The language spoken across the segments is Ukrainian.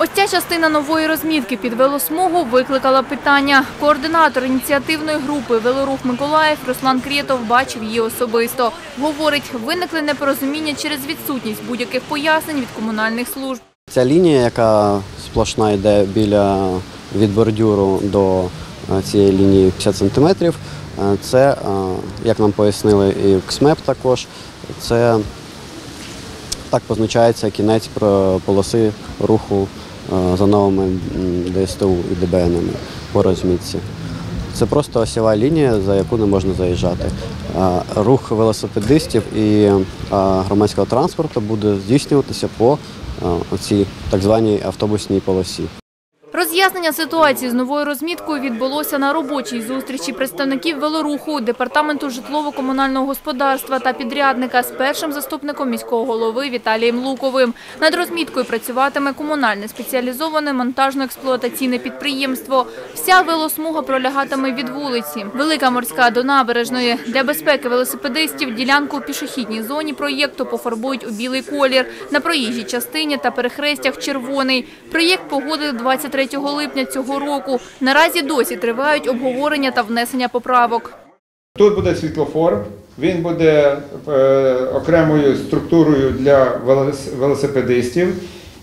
Ось ця частина нової розмітки під велосмугу викликала питання. Координатор ініціативної групи «Велорух Миколаїв» Руслан Крєтов бачив її особисто. Говорить, виникли непорозуміння через відсутність будь-яких пояснень від комунальних служб. Ця лінія, яка сплошна йде від бордюру до цієї лінії 50 сантиметрів, це, як нам пояснили і в КСМЕП також, це так позначається кінець полоси руху за новими ДСТУ і ДБНами по розмітці. Це просто осьова лінія, за яку не можна заїжджати. Рух велосипедистів і громадського транспорту буде здійснюватися по цій так званій автобусній полосі. Роз'яснення ситуації з новою розміткою відбулося на робочій зустрічі представників велоруху, департаменту житлово-комунального господарства та підрядника з першим заступником міського голови Віталієм Луковим. Над розміткою працюватиме комунальне спеціалізоване монтажно-експлуатаційне підприємство. Вся велосмуга пролягатиме від вулиці Велика Морська до Набережної. Для безпеки велосипедистів ділянку у пішохідній зоні проєкту пофарбують у білий колір, на проїжджій частині та перехрестях – червоний. Проєкт погодили 23 липня цього року. Наразі досі тривають обговорення та внесення поправок. Тут буде світлофор, він буде окремою структурою для велосипедистів.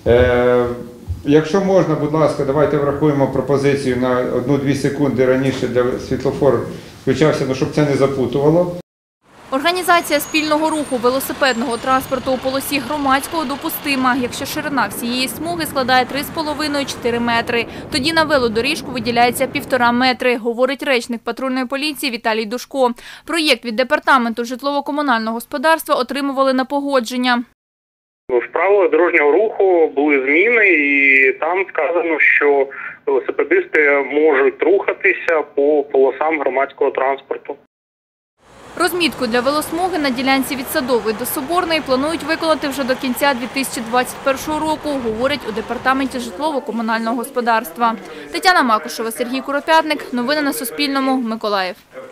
Якщо можна, будь ласка, давайте врахуємо пропозицію на 1-2 секунди раніше для світлофору включався, щоб це не запутувало. Організація спільного руху велосипедного транспорту у полосі громадського допустима, якщо ширина всієї смуги складає 3,5–4 метри. Тоді на велодоріжку виділяється 1,5 метри, говорить речник патрульної поліції Віталій Душко. Проєкт від департаменту житлово-комунального господарства отримували на погодження. В правилах дорожнього руху були зміни, і там сказано, що велосипедисти можуть рухатися по полосам громадського транспорту. Розмітку для велосмуги на ділянці від Садової до Соборної планують виконати вже до кінця 2021 року, говорять у департаменті житлово-комунального господарства. Тетяна Макушева, Сергій Куропятник. Новини на Суспільному. Миколаїв.